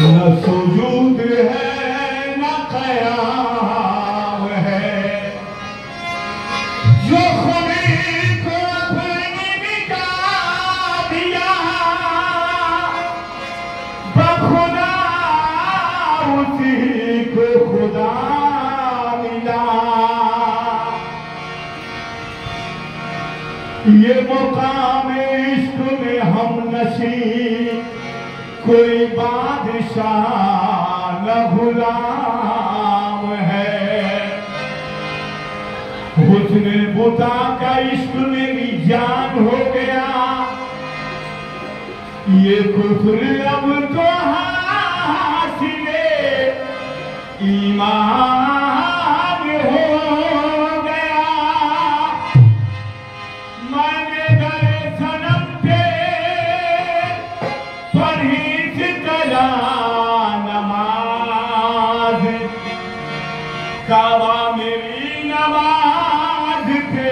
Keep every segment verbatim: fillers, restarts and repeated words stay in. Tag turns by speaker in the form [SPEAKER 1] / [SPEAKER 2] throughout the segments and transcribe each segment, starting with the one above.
[SPEAKER 1] न सुजूद है न क़याम है, जो खुदी को अपनी मिटा दिया बखुदा उसी को खुदा मिला। ये मुकाम इश्क में हम नशी कोई बादशाह न गुलाम है। हुस्न बुता का इश्क मेरी जान हो गया, ये कुफ्र अब तो हासिले ईमान हो गया। मैंने गए सनम पे पढ़ी सितला नमाज, काबा मेरी नमाज पे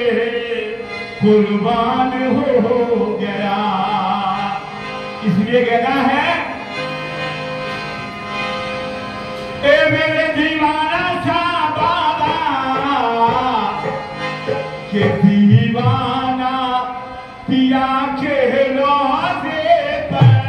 [SPEAKER 1] कुर्बान हो गया। इसलिए कहना है ए मेरे दीवाना शाह बाबा के दीवाना पिया के रोज़े पर,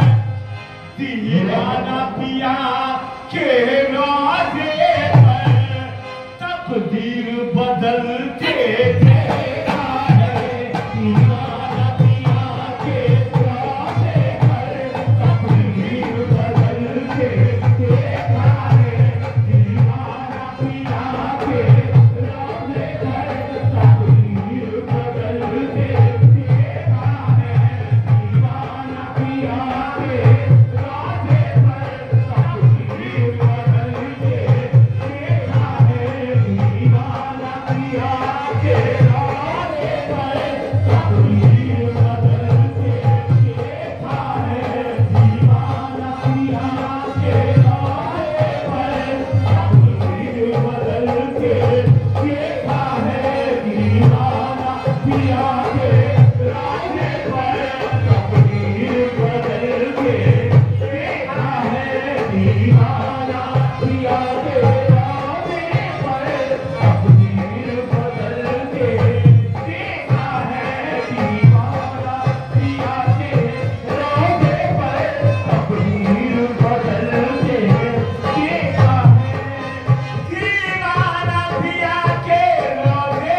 [SPEAKER 1] दीवाना पिया के रोज़े पर तकदीर बदलते देखा है। दीवाना पिया के रोज़े पर तकदीर बदलते देखा है। दीवाना पिया के रोज़े पर तकदीर बदलते देखा है। दीवाना पिया के रोज़े पर तकदीर बदलते देखा है। दीवाना पिया के रोज़े पर तकदीर बदलते देखा है। दीवाना पिया के रोज़े पर तकदीर बदलते देखा है। दीवाना पिया के रोज़े पर तकदीर बदलते देखा है। दीवाना पिया के रोज़े पर तकदीर बदलते देखा है। दीवाना पिया के रोज़े पर तकदीर बदलते देखा है। दीवाना पिया के रोज़े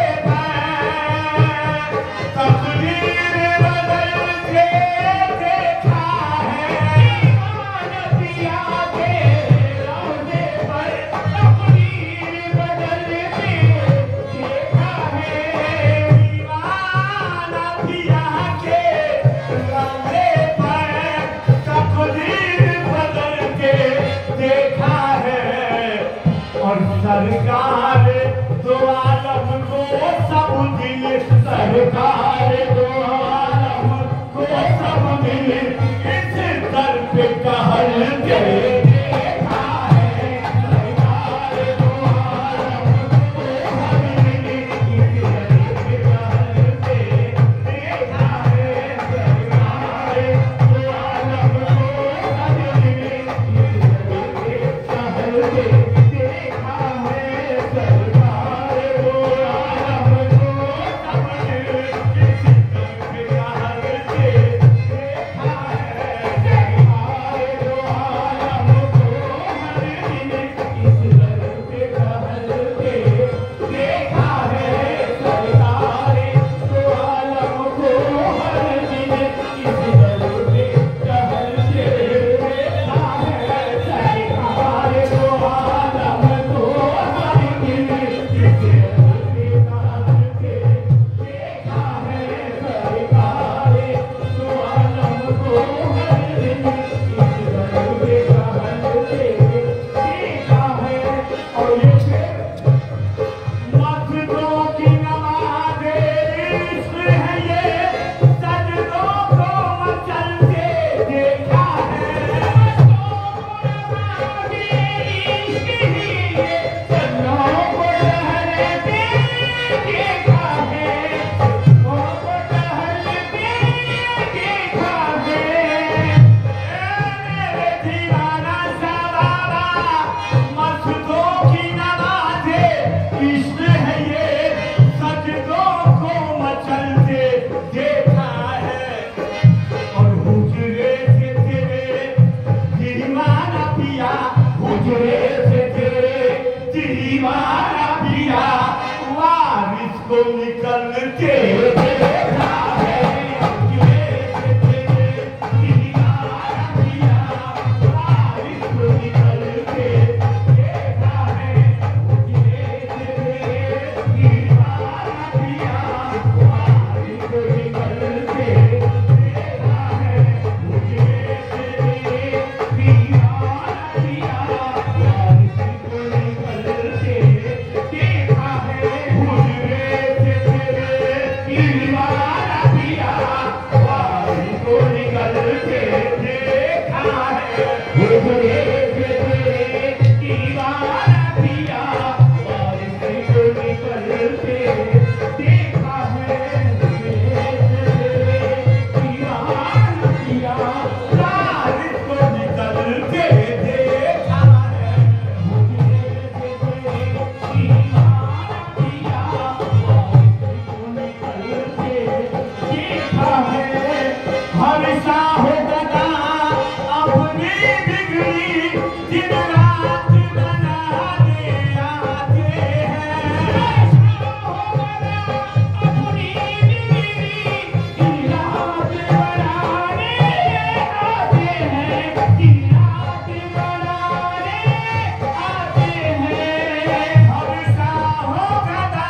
[SPEAKER 1] पर तकदीर बदलते देखा है। दीवाना पिया के रोज़े पर तकदीर बदलते देखा है। दीवाना पिया के रोज़े पर तकदीर बदलते देखा है। और सरकार दो आलम को सब दिल, सरकार दो आलम को सब दिल इस दर पे टहलते देखा है। सरकार दो आलम को सब दिल इस दर पे टहलते देखा है। सरकार दो आलम को सब दिल इस दर पे टहलते देखा है। सरकार दो आलम को सब दिल इस दर पे टहलते देखा है। सरकार दो आलम हुजरे से तेरे दीवाना पिया वारिस को निकल के देखा है। हुजरे से तेरे दीवाना पिया वारिस को निकल के देखा है। हुजरे से तेरे दीवाना पिया वारिस को निकल के देखा है। हुजरे से तेरे दीवाना पिया वारिस को निकल के देखा है। हुजरे से तेरे दीवाना पिया वारिस को निकल के देखा है। हुजरे से तेरे दीवाना पिया वारिस को निकल के देखा है। हुजरे से तेरे दीवाना पिया वारिस को निकल के देखा है। हुजरे से तेरे दीवाना पिया वारिस को निकल के देखा है। हमेशा हो गदा अपनी बिगड़ी दिन रात बनाने आते हैं। हमेशा हो गदा अपनी बिगड़ी दिन रात बनाने आते हैं। दिन रात बनाने आते हैं। हमेशा हो गदा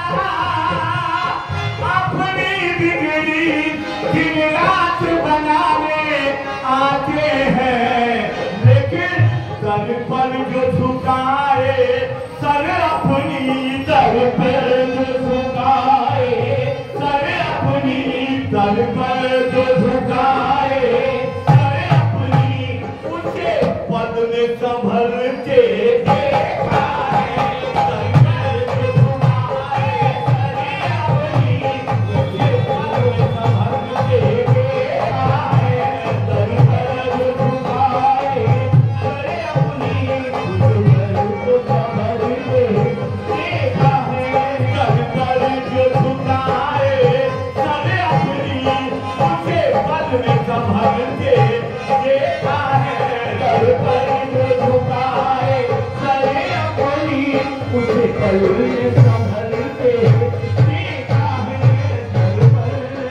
[SPEAKER 1] अपनी बिगड़ी दिन रात बनाने आते हैं। लेकिन सर पर जो झुकाए सर अपनी सर पर जो झुकाए सर अपनी सर पर जो झुकाए सर अपनी उसे पद में संभल के देखा है। सर पर जो झुकाए सर अपनी उसे पद में संभल के देखा है। सर पर जो झुकाए सर अपनी उसे पद में संभल के देखा है। सर पर जो झुकाए सर अपनी उसे पद में संभल के देखा है। सर पर जो झुकाए सर अपनी उसे पद में संभल के देखा है। सर पर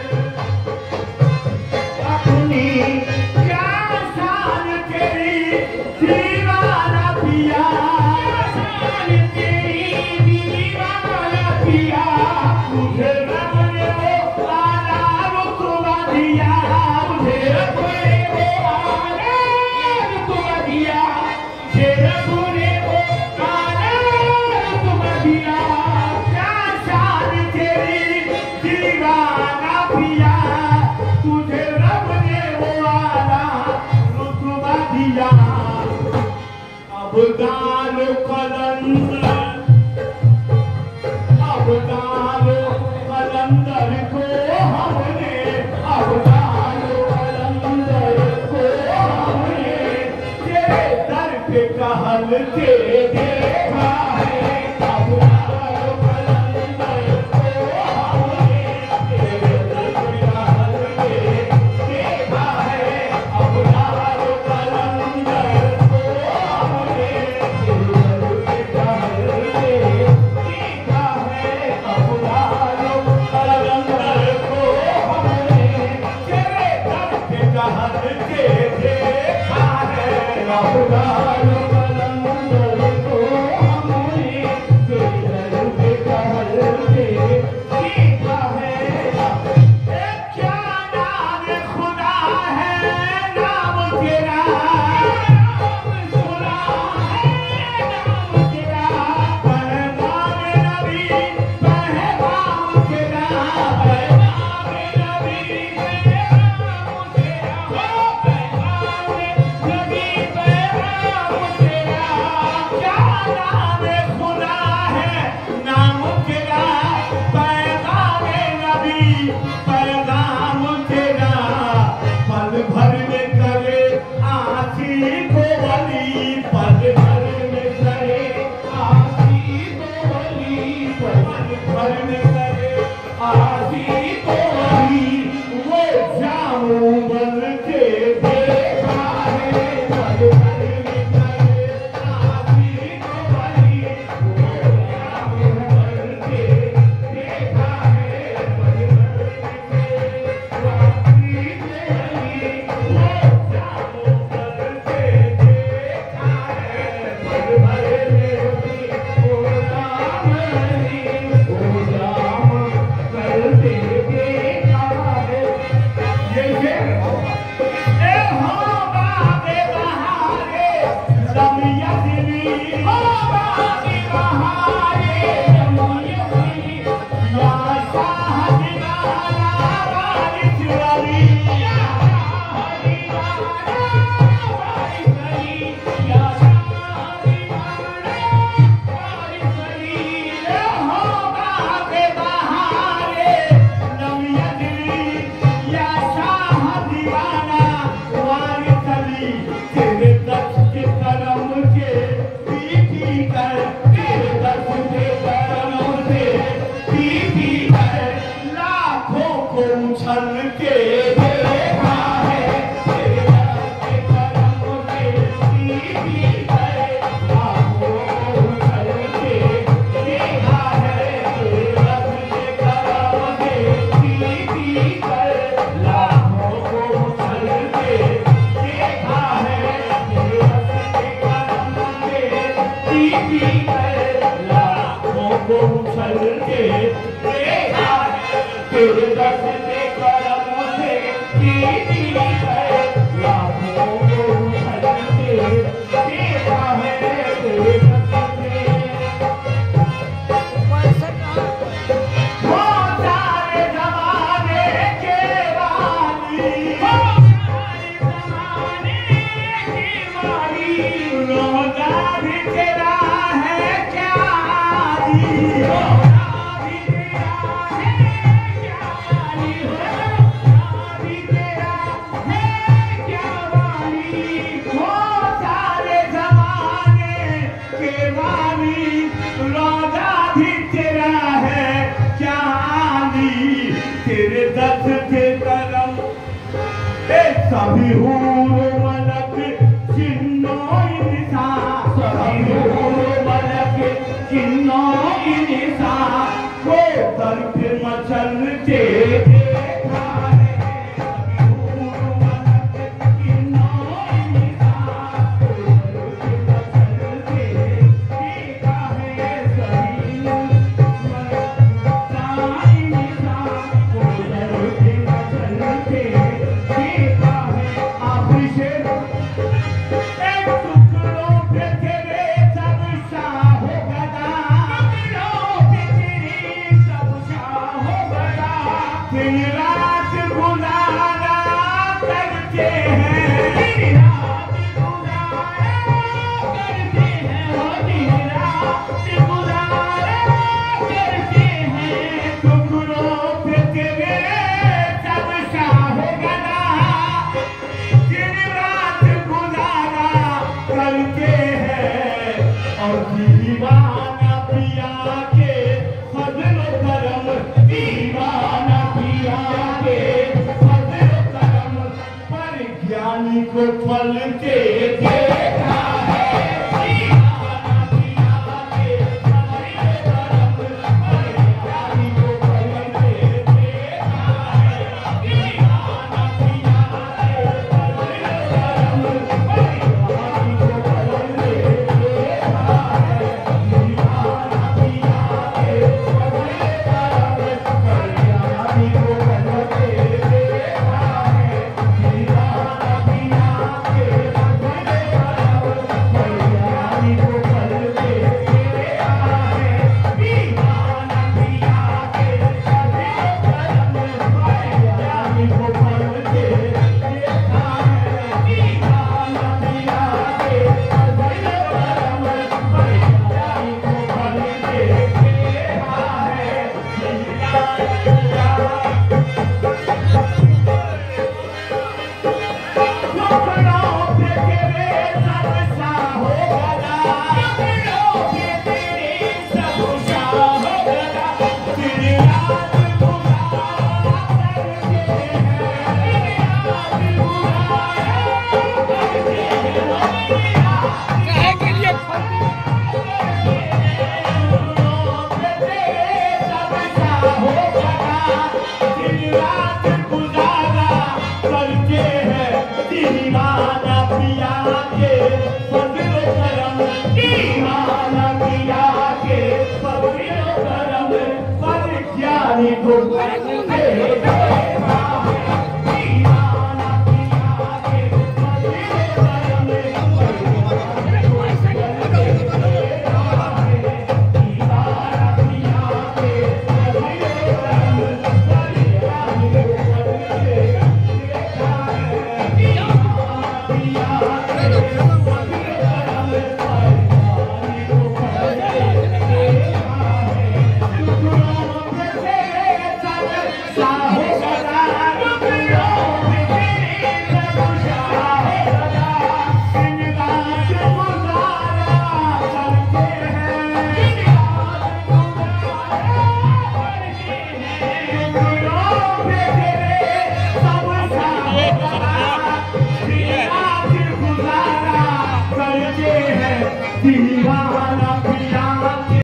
[SPEAKER 1] अपनी क्या शान तेरी दीवाना पिया शान तेरी दीवाना पिया मुझे रब ने वो आला रुतबा दिया मुझे रब ने वो आला रुतबा दिया मुझे रब ने वो आला रुतबा दिया। क्या शान तेरी दीवाना पिया तुझे रब ने वो आला रुतबा दिया। अब दानो कलंदर अब दानो कलंदर को हमने अब दानो कलंदर को हमने तेरे दर पे कहल के देखा है। अब दानो कलंदर को हमने तेरे दर पे कहल के देखा है। अब दानो कलंदर को हमने तेरे दर पे कहल के देखा है। अब दानो कलंदर को हमने तेरे दर पे कहल के देखा है। अब दानो कलंदर को हमने तेरे दर पे कहल के देखा है। क्या नाम खुदा है नाम तेरा नाम खुदा है नाम तेरा पैगाम नबी पैगाम तेरा पैगाम नबी पैगाम तेरा हो पैगाम नबी पैगाम तेरा। क्या नाम खुदा है नाम तेरा पैगाम नबी पैगाम तेरा। पल भर में करे आसी को वली पल भर में करे आसी को वली पल भर में करे आसी को वली वो जामू बन के देखा है। पल भर में करे आसी सभी हूर मलक चिन्नो इंसा, सभी हूर मलक चिन्नो इंसा, को दर्द मचलते देखा है। सभी हूर मलक चिन्नो इंसा, को दर्द मचलते देखा है। सभी मलक इंसा, को दर्द मचलते देखा है। दीवाना पिया के फजल करम, दीवाना पिया के फजल करम, पर ज्ञानी को पलटे देखा है। दीवाना पिया के फजल करम, पर ज्ञानी को पलटे देखा है। दीवाना पिया के फजल करम, पर ज्ञानी को पलटे देखा है। Stop.